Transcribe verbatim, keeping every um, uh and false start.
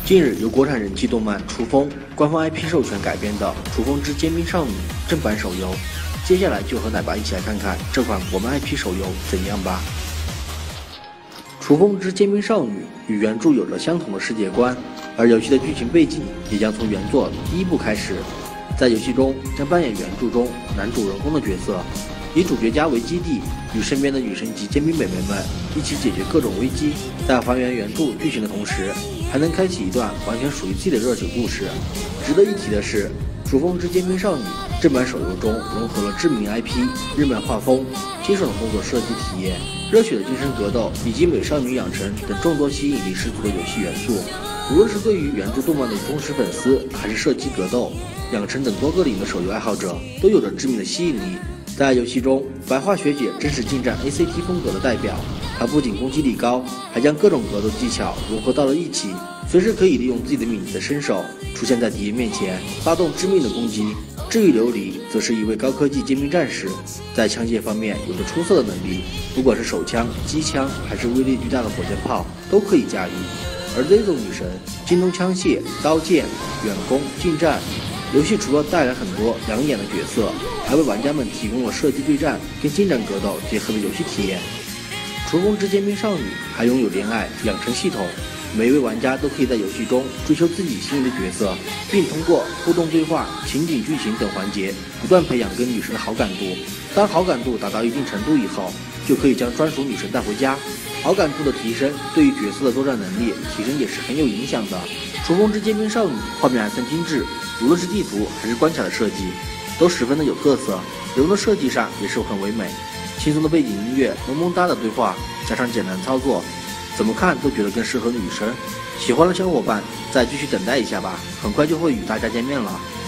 近日，由国产人气动漫《雏风》官方 I P 授权改编的《雏风之尖兵少女》正版手游，接下来就和奶爸一起来看看这款国漫 I P 手游怎样吧。《雏风之尖兵少女》与原著有着相同的世界观，而游戏的剧情背景也将从原作第一部开始。在游戏中将扮演原著中男主人公的角色，以主角家为基地，与身边的女神级尖兵美眉们一起解决各种危机。在还原原著剧情的同时，还能开启一段完全属于自己的热血故事。值得一提的是，《雏风之尖兵少女》正版手游中融合了知名 I P、日漫画风、清爽的动作设计体验、热血的精神格斗以及美少女养成等众多吸引力十足的游戏元素。无论是对于原著动漫的忠实粉丝，还是射击格斗、养成等多个领域的手游爱好者，都有着致命的吸引力。在游戏中，白化学姐正是近战 A C T 风格的代表，她不仅攻击力高，还将各种格斗技巧融合到了一起，随时可以利用自己的敏捷身手出现在敌人面前，发动致命的攻击。至于琉璃，则是一位高科技尖兵战士，在枪械方面有着出色的能力，不管是手枪、机枪，还是威力巨大的火箭炮，都可以驾驭。而 Z 种女神精通枪械、刀剑、远攻、近战，游戏除了带来很多养眼的角色，还为玩家们提供了射击对战跟近战格斗结合的游戏体验。雏风之尖兵少女还拥有恋爱养成系统，每一位玩家都可以在游戏中追求自己心仪的角色，并通过互动对话、情景剧情等环节不断培养跟女神的好感度。当好感度达到一定程度以后，就可以将专属女神带回家。好感度的提升对于角色的作战能力提升也是很有影响的。雏风之尖兵少女画面还算精致，无论是地图还是关卡的设计都十分的有特色，人物的设计上也是很唯美。轻松的背景音乐、萌萌哒的对话，加上简单操作，怎么看都觉得更适合女生。喜欢的小伙伴再继续等待一下吧，很快就会与大家见面了。